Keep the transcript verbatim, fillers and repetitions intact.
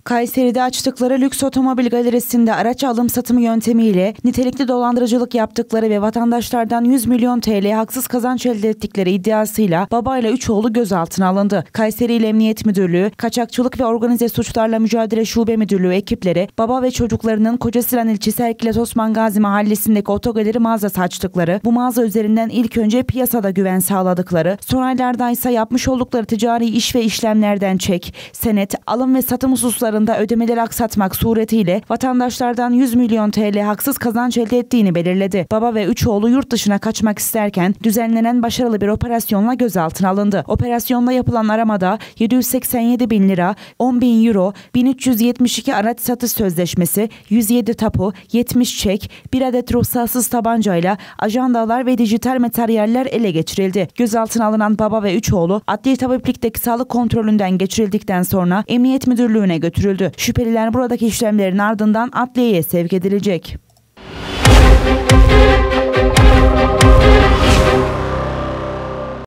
Kayseri'de açtıkları lüks otomobil galerisinde araç alım satımı yöntemiyle nitelikli dolandırıcılık yaptıkları ve vatandaşlardan yüz milyon T L haksız kazanç elde ettikleri iddiasıyla babayla üç oğlu gözaltına alındı. Kayseri İl Emniyet Müdürlüğü, Kaçakçılık ve Organize Suçlarla Mücadele Şube Müdürlüğü ekipleri baba ve çocuklarının Kocasinan ilçesi Erkilet Osman Gazi mahallesindeki otogaleri mağazası açtıkları, bu mağaza üzerinden ilk önce piyasada güven sağladıkları, son aylarda ise yapmış oldukları ticari iş ve işlemlerden çek, senet, alım ve satım hususları ödemeleri aksatmak suretiyle vatandaşlardan yüz milyon T L haksız kazanç elde ettiğini belirledi. Baba ve üç oğlu yurt dışına kaçmak isterken düzenlenen başarılı bir operasyonla gözaltına alındı. Operasyonda yapılan aramada yedi yüz seksen yedi bin lira, on bin euro, bin üç yüz yetmiş iki araç satış sözleşmesi, yüz yedi tapu, yetmiş çek, bir adet ruhsatsız tabancayla ajandalar ve dijital materyaller ele geçirildi. Gözaltına alınan baba ve üç oğlu adli tabiplikteki sağlık kontrolünden geçirildikten sonra Emniyet Müdürlüğü'ne götürüldü. Şüpheliler buradaki işlemlerin ardından adliyeye sevk edilecek.